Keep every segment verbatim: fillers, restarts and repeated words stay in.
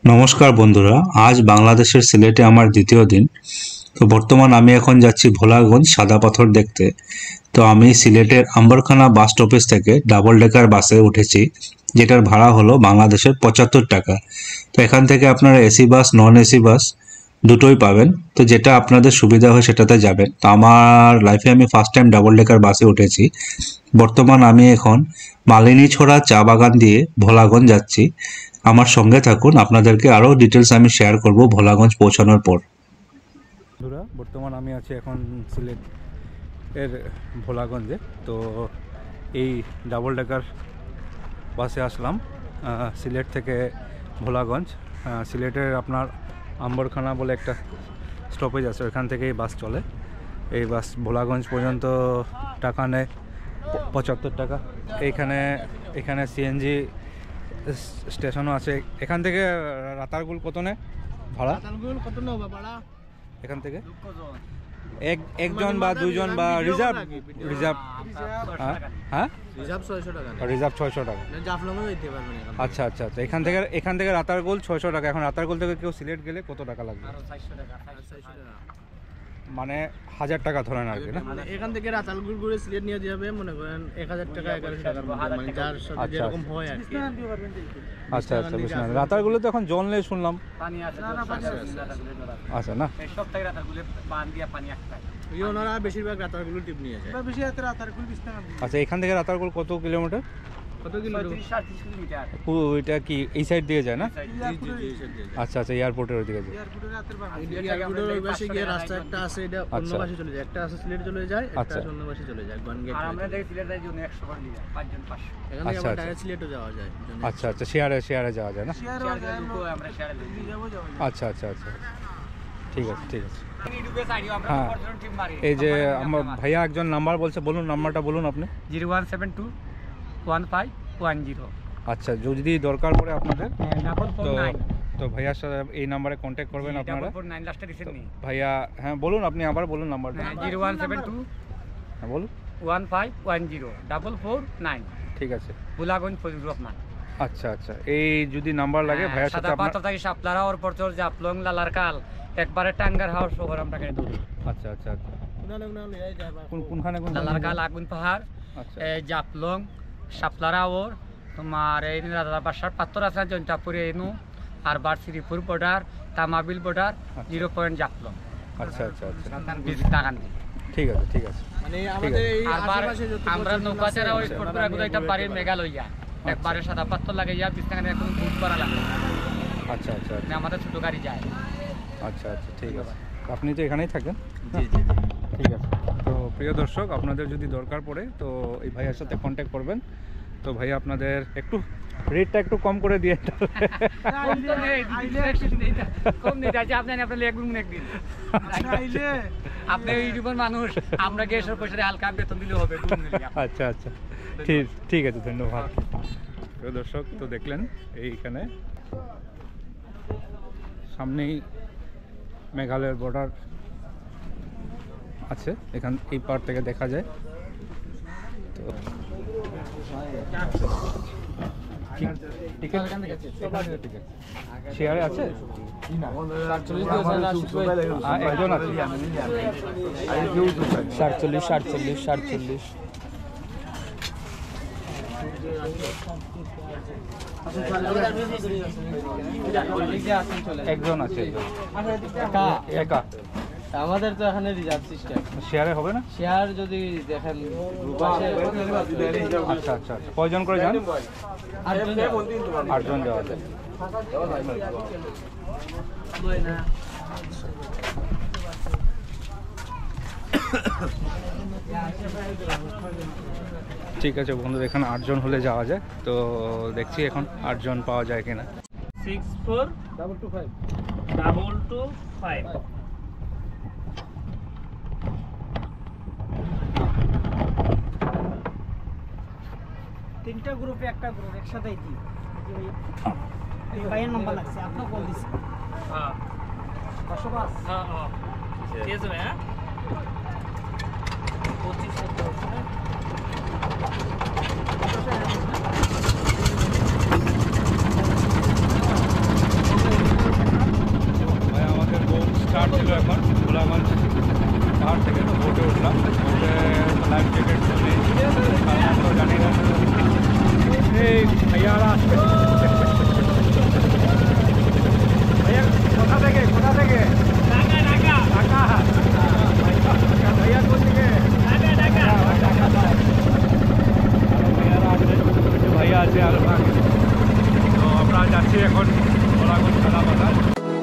नमस्कार बंधुरा आज बांग्लादेशेर सिलेटे आमार द्वितीय दिन। तो बर्तमान आमी एखन जाচ্ছি भोलागंज सादा पाथर देखते। तो आमी सिलेटेर आम्बरखाना बास स्टपेज थेके डाबल डेकार बासे उठेছি, जेटार भाड़ा हलो बांग्लादेशेर पचहत्तर टाका। तो एखान थेके आपनारा एसि बास नन एसि बास दुटोई पाबेन, तो जेटा आपनादेर सुविधा हय सेटाते जाबेन। तो आमार लाइफे आमी फार्स्ट टाइम डाबल डेकार बासे उठेছি। बर्तमान आमी एखन मालिनीछड़ा चा बागान दिए भोलागंज जाচ্ছি। আমার সঙ্গে থাকুন, আপনাদেরকে আরো ডিটেইলস আমি শেয়ার করব ভোলাগঞ্জ পৌঁছানোর পর। বন্ধুরা বর্তমান আমি আছি এখন সিলেট এর ভোলাগঞ্জে। তো এই ডাবল ডেকার বাসে আসলাম সিলেট থেকে ভোলাগঞ্জ। সিলেটের আপনার আম্বরখানা বলে একটা স্টপেজ আছে, ওখান থেকে এই বাস চলে। এই বাস ভোলাগঞ্জ পর্যন্ত টাকা নেয় পঁচাত্তর টাকা। এইখানে এখানে সিএনজি স্টেশনও আছে। এখান থেকে রাতারগুল কত নেয় ভাড়া? রাতারগুল কত নেয় ভাড়া এখান থেকে? এক একজন বা দুইজন বা রিজার্ভ রিজার্ভ হ্যাঁ হ্যাঁ রিজার্ভ ছয়শো টাকা। রিজার্ভ ছয়শো টাকা। জাফলংও যেতে পারবেন এখান। আচ্ছা আচ্ছা আচ্ছা এখান থেকে এখান থেকে রাতারগুল ছয়শো টাকা। এখন রাতারগুল থেকে কেউ সিলেট গেলে কত টাকা লাগবে? আরো চারশো টাকা। চারশো টাকা মানে হাজার টাকা ধরেন আর কি না? মানে এখান থেকে রাতারগুল ঘুরে সিলেট নিয়ে যাবে মনে করেন এক হাজার টাকা এগারোশো টাকার মধ্যে, মানে যার সাথে যেরকম হয় আর কি। আচ্ছা আচ্ছা বুঝলাম। রাতারগুলে তো এখন জল নেই শুনলাম। পানি আছে আচ্ছা না সব থেকে রাতারগুলে পানি দিয়া পানি একটা এই ওনারা বেশিরভাগ রাতারগুল টিপ নিয়ে যায়। বেশি রাতে রাতারগুল বিশ টাকা। আচ্ছা এখান থেকে রাতারগুল কত কিলোমিটার? কত কিলোমিটার? পঁয়ত্রিশ সাঁইত্রিশ কিলোমিটার। ওইটা কি এই সাইড দিয়ে যায় না? আচ্ছা আচ্ছা এয়ারপোর্টের ওই দিকে যায়। এয়ারপোর্টের রাতের পাশে এয়ারপোর্টের ওই পাশে গিয়ে রাস্তা একটা আছে, এটা অন্য পাশে চলে যায়। একটা আছে সিলেট চলে যায়, একটা আছে অন্য পাশে চলে যায় গন গেট। আর আমরা দেখি সিলেট যাই জন্য একশো টাকা নিয়ে যায়, পাঁচজন পাঁচশো। এখান থেকে আমরা ডাইরেক্ট সিলেটও যাওয়া যায়। আচ্ছা আচ্ছা শেয়ারে শেয়ারে যাওয়া যায় না? শেয়ারে আমরা শেয়ারে যাবো যাবো। আচ্ছা আচ্ছা আচ্ছা ঠিক আছে ঠিক আছে। হ্যাঁ এই যে আমার ভাইয়া একজন নাম্বার বলছে, বলুন নাম্বারটা বলুন আপনি। Zero one seven two one five one zero. আচ্ছা যদি দরকার পড়ে আপনাদের তো তো ভাইয়ার সাথে এই নাম্বারে কন্ট্যাক্ট করবেন আপনারা। ভাইয়া হ্যাঁ বলুন আপনি আবার বলুন নাম্বারটা। জিরো ওয়ান সেভেন টু হ্যাঁ বলুন one five one zero double four nine. ঠিক আছে ভোলাগঞ্জ ফজলুর রহমান। আচ্ছা আচ্ছা এই যদি নাম্বার লাগে ভাইয়ার সাথে আপনারা সাদা পাথর থেকে শাপলারা ওর পর চল জাফলং লালারকাল একবারে টাঙ্গার হাউস শহর আমরা কেন দূর। আচ্ছা আচ্ছা আচ্ছা কোন কোনখানে কোন? লালারকাল আগুন পাহাড়, এই জাফলং শাপলারা ওর তোমার এই রাজা বাসার পাথর আছে জয়ন্তাপুরে এনু আর বার Sreepur border Tamabil border zero point Jaflong. আচ্ছা আচ্ছা আচ্ছা ঠিক আছে ঠিক আছে। মানে আমাদের এই আশেপাশে যত আমরা নৌকাচারা ওই স্পটগুলো একটা বাড়ির মেঘালয়া একবারে সাদা পাথর লাগে ইয়া বিস্তাখানে এখন বুক করা লাগে। আচ্ছা আচ্ছা মানে আমাদের ছোট গাড়ি যায়। আচ্ছা আচ্ছা ঠিক আছে। আপনি তো এখানেই থাকেন? জি জি ঠিক আছে। তো প্রিয় দর্শক আপনাদের যদি দরকার পড়ে তো এই ভাইয়ের সাথে কন্ট্যাক্ট করবেন। তো ভাই আপনাদের একটু রেটটা একটু কম করে দিয়ে আপনি ইউটিউবের মানুষ, আমরা গ্যাসের পয়সা হালকা বেতন দিলে হবে। আচ্ছা আচ্ছা ঠিক ঠিক আছে ধন্যবাদ। প্রিয় দর্শক তো দেখলেন এইখানে সামনেই মেঘালয়ের বর্ডার আছে, এখান এই পার থেকে দেখা যায়। তো শেয়ারে আছে একজন আছে সাতচল্লিশ সাতচল্লিশ সাতচল্লিশ একজন আছে একা। আমাদের তো এখানে রিজার্ভ সিস্টেম, শেয়ারে হবে না? শেয়ার যদি দেখেন আচ্ছা আচ্ছা আচ্ছা কয়জন করে যান? আটজন যাওয়া যায়। ঠিক আছে বন্ধুরা এখানে আটজন হলে যাওয়া যায়। তো দেখছি এখন আটজন পাওয়া যায় কিনা। Six four double two five double two five তিনটা গ্রুপে একটা গ্রুপ একসাথেই দিই। এই ভাইয়ের নাম্বার লাগছে, আপনি কল দিছেন। হ্যাঁ পাঁচশো পাঁচ। হ্যাঁ হ্যাঁ ঠিক আছে ভাই। পঁচিশ ভাইয়ারা আসছে। ভাইয়া কোথা থেকে কোথা থেকে? ঢাকা ঢাকা ঢাকা। ভাইয়া কোন থেকে? ঢাকা ঢাকা ঢাকা। ভাইয়ারা আছে, ভাইয়া আছে আর তো আমরা যাচ্ছি এখন ভোলাগঞ্জ সাদা পাথর।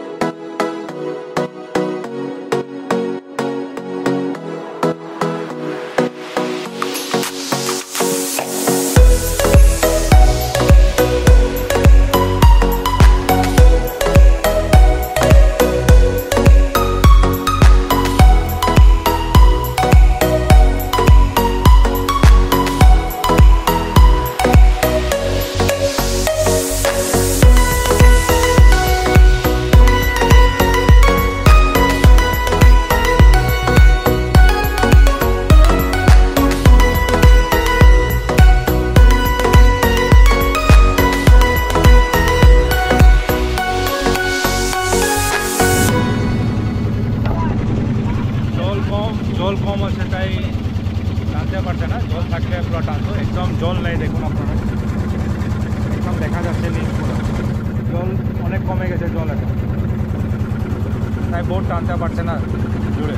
জল কম আছে তাই টানতে পারছে না, জল থাকলে পুরো টানতো। একদম জল নেই, দেখুন আপনারা একদম দেখা যাচ্ছে নিচ পুরো জল অনেক কমে গেছে জল এখন, তাই বোট টানতে পারছে না জুড়ে।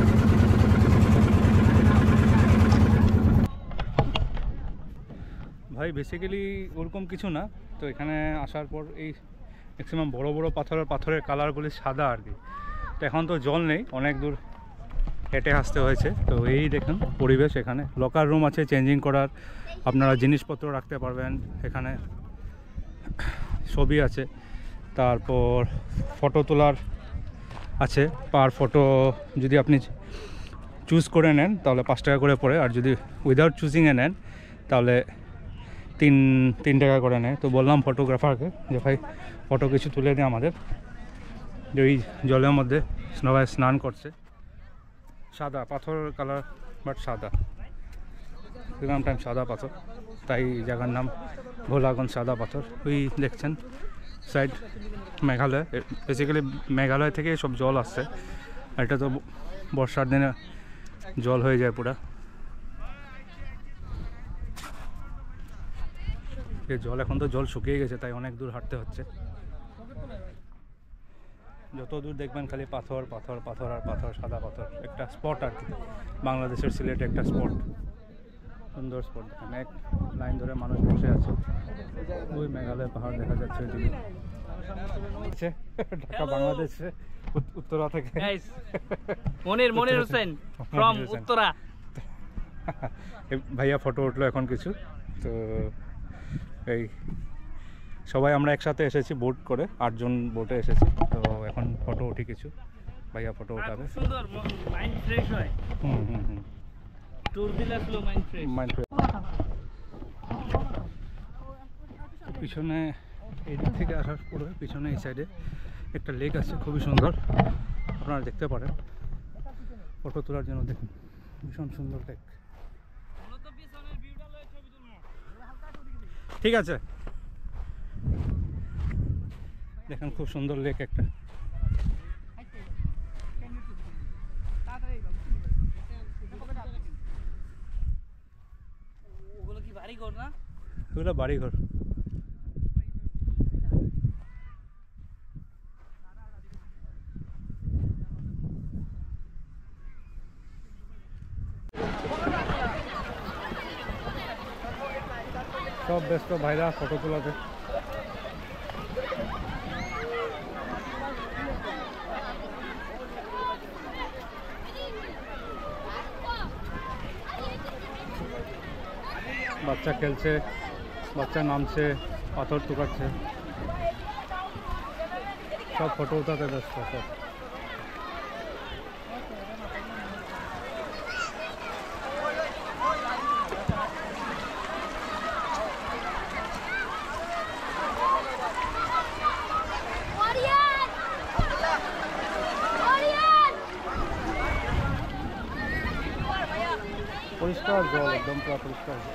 ভাই বেসিক্যালি ওরকম কিছু না, তো এখানে আসার পর এই ম্যাক্সিমাম বড় বড় পাথরের পাথরের কালারগুলি সাদা আর কি। তো এখন তো জল নেই, অনেক দূর হেঁটে আসতে হয়েছে। তো এই দেখুন পরিবেশ, এখানে লকার রুম আছে চেঞ্জিং করার, আপনারা জিনিসপত্র রাখতে পারবেন এখানে, ছবি আছে, তারপর ফটো তোলার আছে। পার ফটো যদি আপনি চুজ করে নেন তাহলে পাঁচ টাকা করে পড়ে, আর যদি উইদাউট চুজিংয়ে নেন তাহলে তিন তিন টাকা করে নেয়। তো বললাম ফটোগ্রাফারকে যে ভাই ফটো কিছু তুলে দিই আমাদের, যে ওই জলের মধ্যে সবাই স্নান করছে, সাদা পাথর কালার বাট সাদা, দেখলাম টাইম সাদা পাথর, তাই জায়গার নাম ভোলাগঞ্জ সাদা পাথর। ওই দেখছেন সাইড মেঘালয়, বেসিক্যালি মেঘালয় থেকে সব জল আসছে, এটা তো বর্ষার দিনে জল হয়ে যায় পুরা। জল এখন তো জল শুকিয়ে গেছে, তাই অনেক দূর হাঁটতে হচ্ছে। যত দূর দেখবেন খালি পাথর পাথর পাথর আর পাথর, সাদা পাথর, একটা স্পট আর কি, বাংলাদেশের সিলেটে একটা স্পট, সুন্দর স্পট। দেখেন এক লাইন ধরে মানুষ বসে আছে, ওই মেঘালয় পাহাড় দেখা যাচ্ছে ওইদিকে। ঢাকা বাংলাদেশে উত্তরা থেকে মনির মনির হোসেন ফ্রম উত্তরা। ভাইয়া ফটো উঠলো এখন কিছু, তো এই সবাই আমরা একসাথে এসেছি বোট করে, আটজন বোটে এসেছি। তো এখন ফটো উঠি কিছু, ভাইয়া ফটো উঠাবে। সুন্দর মাইন্ড ফ্রেশ হয়। হুম হুম হুম ট্যুর দিলে আসলে মাইন্ড ফ্রেশ মাইন্ড ফ্রেশ। পিছনে এই দিক থেকে আসার পরে পিছনে এই সাইডে একটা লেক আছে, খুবই সুন্দর, আপনারা দেখতে পারেন ফটো তোলার জন্য। দেখুন ভীষণ সুন্দর লেক। ঠিক আছে, দেখেন খুব সুন্দর লেক একটা। ওগুলো কি বাড়ি ঘর না? ওগুলো বাড়ি ঘর। সব ব্যস্ত ভাইরা ফটো তোলাতে। বাচ্চা খেলছে, বাচ্চা নামছে, পাথর টুকাচ্ছে, সব ফটো উঠাতে ব্যস্ত সব। পরিষ্কার জল, একদম পুরো পরিষ্কার জল।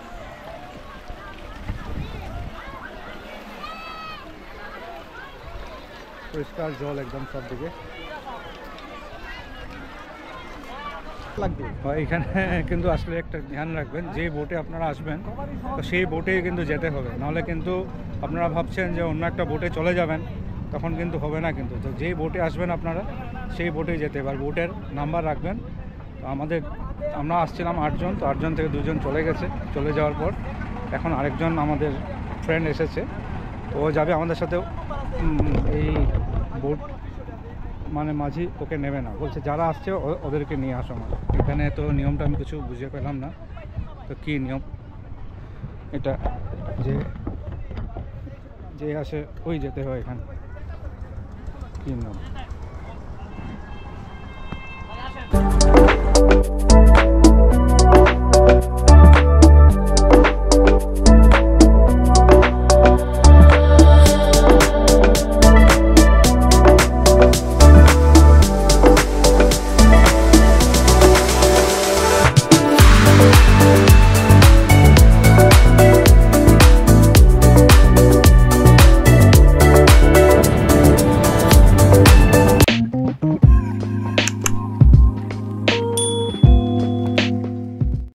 পরিষ্কার জল একদম সব দিকে। এখানে কিন্তু আসলে একটা ধ্যান রাখবেন, যে বোটে আপনারা আসবেন তো সেই বোটেই কিন্তু যেতে হবে, নাহলে কিন্তু আপনারা ভাবছেন যে অন্য একটা বোটে চলে যাবেন, তখন কিন্তু হবে না কিন্তু। তো যেই বোটে আসবেন আপনারা সেই বোটেই যেতে, এবার বোটের নাম্বার রাখবেন। তো আমাদের আমরা আসছিলাম আটজন, তো আটজন থেকে দুজন চলে গেছে, চলে যাওয়ার পর এখন আরেকজন আমাদের ফ্রেন্ড এসেছে, তো ও যাবে আমাদের সাথেও। এই বোট মানে মাঝি ওকে নেবে না, বলছে যারা আসছে ওদেরকে নিয়ে আসো আমার। এখানে তো নিয়মটা আমি কিছু বুঝে পেলাম না, তো কী নিয়ম এটা, যে যে আসে ওই যেতে হয়, এখানে কী নিয়ম।